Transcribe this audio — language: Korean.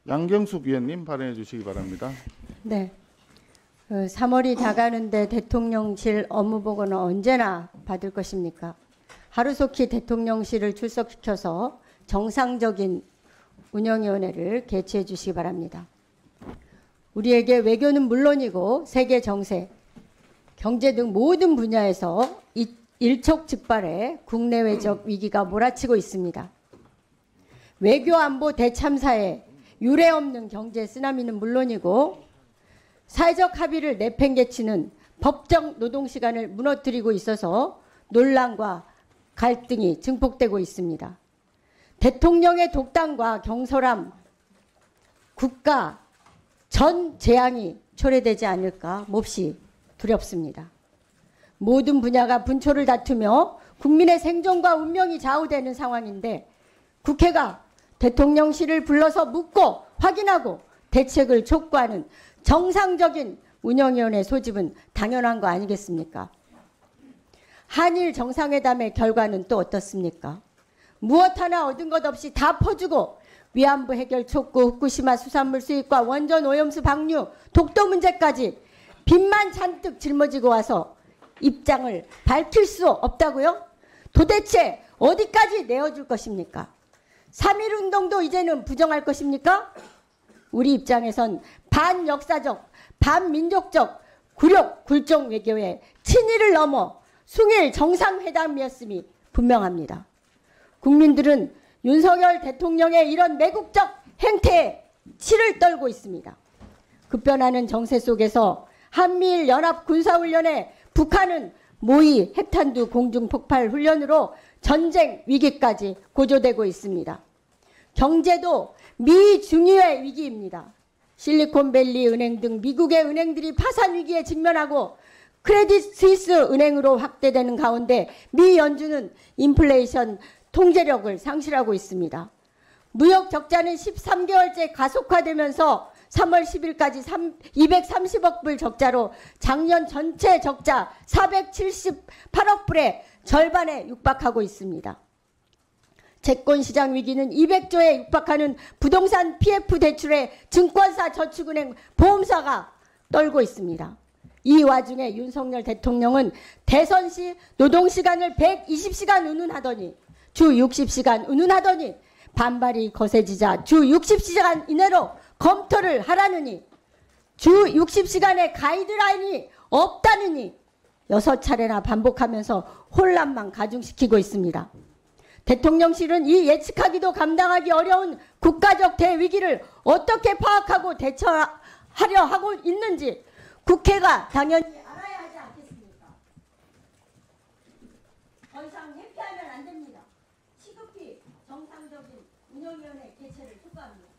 양경숙 위원님 발언해 주시기 바랍니다. 네. 3월이 다가는데 대통령실 업무보고는 언제나 받을 것입니까? 하루속히 대통령실을 출석시켜서 정상적인 운영위원회를 개최해 주시기 바랍니다. 우리에게 외교는 물론이고 세계 정세, 경제 등 모든 분야에서 일촉즉발의 국내외적 위기가 몰아치고 있습니다. 외교안보 대참사에 유례없는 경제 쓰나미는 물론이고 사회적 합의를 내팽개치는 법정 노동시간을 무너뜨리고 있어서 논란과 갈등이 증폭되고 있습니다. 대통령의 독단과 경솔함, 국가 전 재앙이 초래되지 않을까 몹시 두렵습니다. 모든 분야가 분초를 다투며 국민의 생존과 운명이 좌우되는 상황인데 국회가 대통령실을 불러서 묻고 확인하고 대책을 촉구하는 정상적인 운영위원회 소집은 당연한 거 아니겠습니까? 한일 정상회담의 결과는 또 어떻습니까? 무엇 하나 얻은 것 없이 다 퍼주고 위안부 해결 촉구, 후쿠시마 수산물 수입과 원전 오염수 방류, 독도 문제까지 빚만 잔뜩 짊어지고 와서 입장을 밝힐 수 없다고요? 도대체 어디까지 내어줄 것입니까? 3.1운동도 이제는 부정할 것입니까? 우리 입장에선 반역사적, 반민족적 굴욕, 굴종 외교의 친일을 넘어 숭일 정상회담이었음이 분명합니다. 국민들은 윤석열 대통령의 이런 매국적 행태에 치를 떨고 있습니다. 급변하는 정세 속에서 한미일 연합 군사훈련에 북한은 모의 핵탄두 공중폭발 훈련으로 전쟁 위기까지 고조되고 있습니다. 경제도 미중유의 위기입니다. 실리콘밸리 은행 등 미국의 은행들이 파산 위기에 직면하고 크레딧 스위스 은행으로 확대되는 가운데 미 연준은 인플레이션 통제력을 상실하고 있습니다. 무역 적자는 13개월째 가속화되면서 3월 10일까지 230억 불 적자로 작년 전체 적자 478억 불의 절반에 육박하고 있습니다. 채권시장 위기는 200조에 육박하는 부동산 PF 대출에 증권사, 저축은행, 보험사가 떨고 있습니다. 이 와중에 윤석열 대통령은 대선 시 노동시간을 120시간 운운하더니 주 60시간 운운하더니 반발이 거세지자 주 60시간 이내로 검토를 하라느니 주 60시간의 가이드라인이 없다느니 6차례나 반복하면서 혼란만 가중시키고 있습니다. 대통령실은 이 예측하기도 감당하기 어려운 국가적 대위기를 어떻게 파악하고 대처하려 하고 있는지 국회가 당연히 알아야 하지 않겠습니까? 더 이상 회피하면 안 됩니다. 시급히 정상적인 운영위원회 개최를 촉구합니다.